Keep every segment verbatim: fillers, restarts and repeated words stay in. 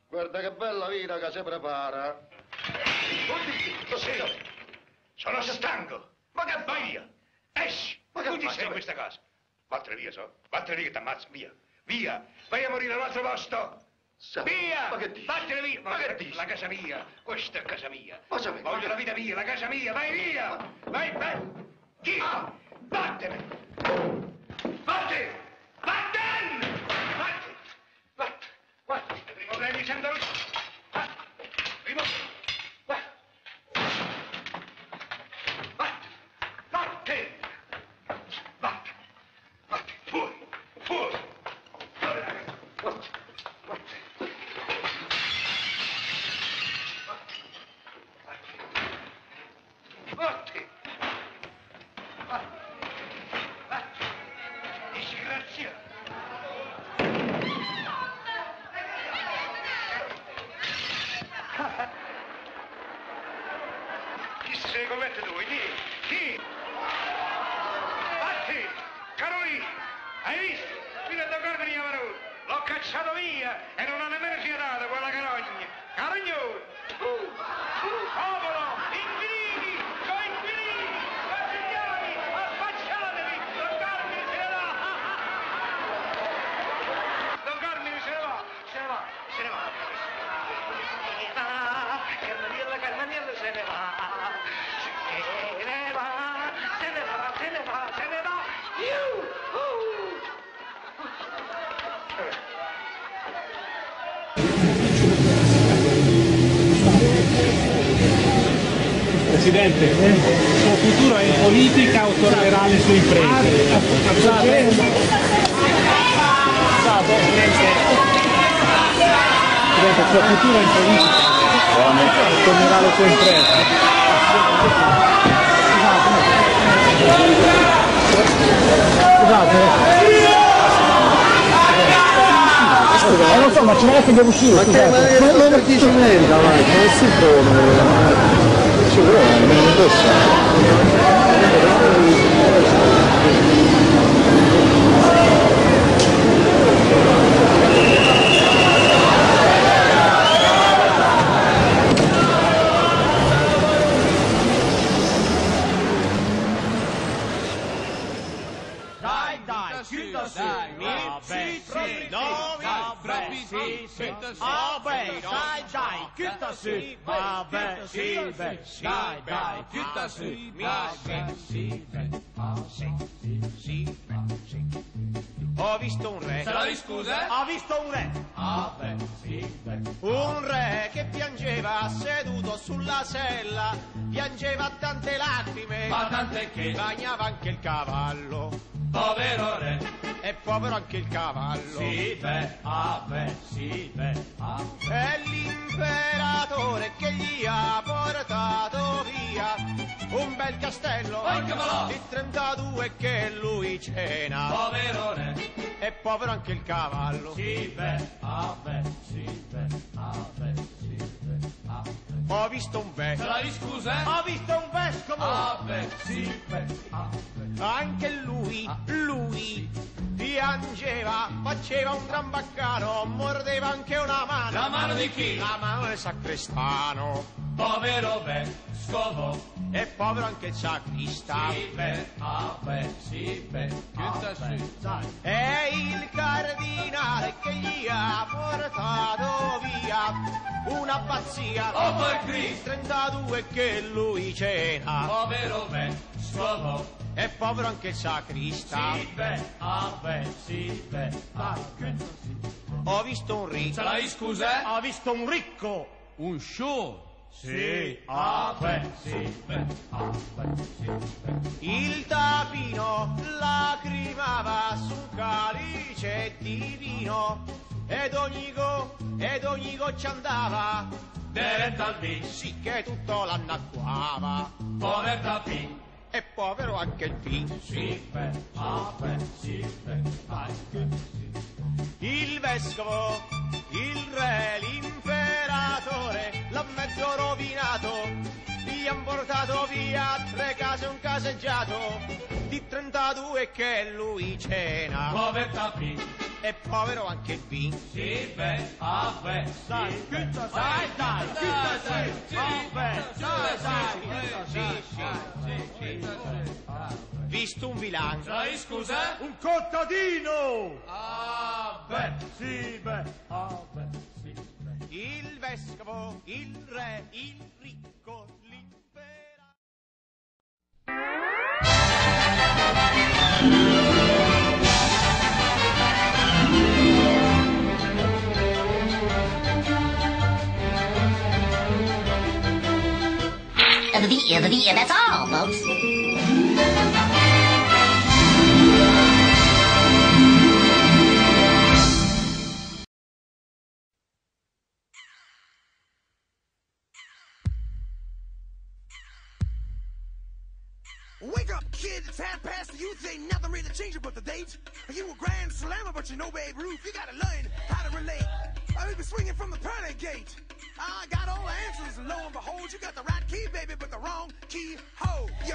Guarda che bella vita che si prepara. Sì, sono stanco. Ma che vai via? Esci. Ma che ti sei in questa casa? Vattene via, so. Vattene via che ti ammazzo. Via. Via. Vai a morire a un altro posto. Sa, via. ma che dici? Vattene via. Ma che dici? La casa mia. Questa è casa mia. Ma sapete? Voglio la vita mia, la casa mia. Vai via. Vai, vai. Chi? Ah. Vattene. Vattene. Vattene. Vattene. Vattene. Vattene. I problemi senza luce. Primo. Vattene. Vattene. Vattene. Fuori. Fuori. Fuori, ragazzi. Vattene. Vattene. Disgraziato. Chi sei commette tu? Chi? Chi? Fatti! Carolì! Hai visto? Fino a toccarmi di Amarone! L'ho cacciato via e non ha nemmeno fiatato quella carogna! Carognone! Uh, uh, popolo! Infiniti! Sono infiniti! Consigliati! Affacciatevi! Don Carmine se ne va! Don Carmine se ne va! Se ne va! Se ne va! Carmaniella, Carmaniella se ne va! Se ne va! Se ne va! Se ne va! Se ne va! Iu! Uh! Presidente, il suo futuro è in politica o tornerà alle sue imprese? Scusate. Scusate, Presidente. Presidente, il suo futuro è in politica o tornerà alle sue imprese? Scusate. Eh, non so, ma ci vuole che devo uscire. Ma che ma non dici niente, avanti, non si trova. Ci vuole, non posso. Dai, dai, chiuda su. Vabbè, sì, no, vabbè, sì, sì. Vabbè, dai, dai, chiuda su. Vabbè, sì, beh, dai, dai, chiuda su. Vabbè, sì, beh, sì, sì, sì. Ho visto un re. Se la scusa? Ho visto un re. Vabbè, sì, beh. Un re che piangeva seduto sulla sella, piangeva tante lacrime, Ma tant'è che bagnava anche il cavallo. povero re. E povero anche il cavallo. Sì, beh, ah, beh, sì, beh, ah. È l'imperatore che gli ha portato via un bel castello Eccolo! di trentadue che lui cena. Povero re. E povero anche il cavallo. Sì, beh, ah, beh, sì, beh, ah, beh, sì, beh, ah, beh. Ho visto un Se vescovo. la scusa? Ho visto un vescovo. Ah, beh, sì, beh, ah, beh. Anche lui, lui piangeva, faceva un gran baccano, mordeva anche una mano. La mano di chi? La mano del sacrestano. Povero vescovo. E povero anche il sacrista. Sì, beh, ah, beh, sì, beh, ah, beh, dai. È il cardinale che gli ha portato via una pazzia. Oh, per Cristo! trentadue che lui cena. Povero vescovo. E povero anche il sacrista. Sì, beh, ah, beh, sì, beh, ah, beh. Ho visto un Se ricco. la scusa? Ho visto un ricco. Un show. Sì, ah, beh, sì, beh, ah, beh, sì, beh. Il tapino lacrimava su un calice di vino ed ogni go, ed ogni goccia andava Diretta al bis. sì che tutto l'annacquava. Povero tapin. E povero anche il pin. Sì, beh, ah, beh, sì, beh, ah, beh, sì. Il vescovo, il re, l'imperatore l'ha mezzo rovinato. Gli abbiamo portato via tre case e un caseggiato di trentadue che lui cena. Povertà B, E povero anche il B. sì, beh, ah, beh, Dai, sì, che beh, ta sai, dai, che ta sai, sì, vabbè, sì, dai, dai, sì, sì, sì, sì. Visto un vilano. Sai, scusa? Un contadino! Ah, beh, Sì, beh, ah, beh, sì, beh. Il vescovo, il re, il ricco, l'imperatrice. Uh, the, uh, the, uh, that's all, folks. Wake up, kid, it's half past. The youth ain't nothing really changing but the date. You a grand slammer, but you know Babe Ruth. You gotta learn how to relate. I've been swinging from the pearly gate. I got all the answers, and lo and behold, you got the right key, baby, but the wrong key. Ho, yo.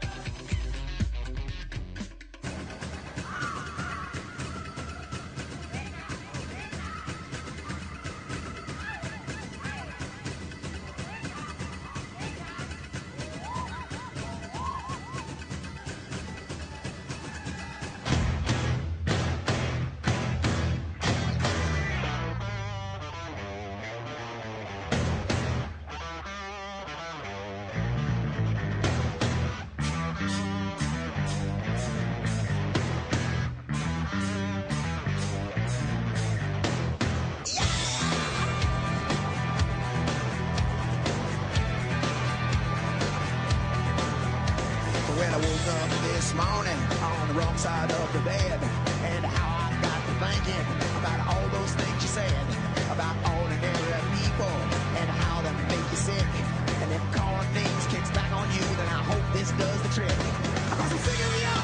When I woke up this morning on the wrong side of the bed, and how I got to thinking about all those things you said about ordinary people and how they make you sick, and if calling names kicks back on you, then I hope this does the trick. Cause I'm sick of the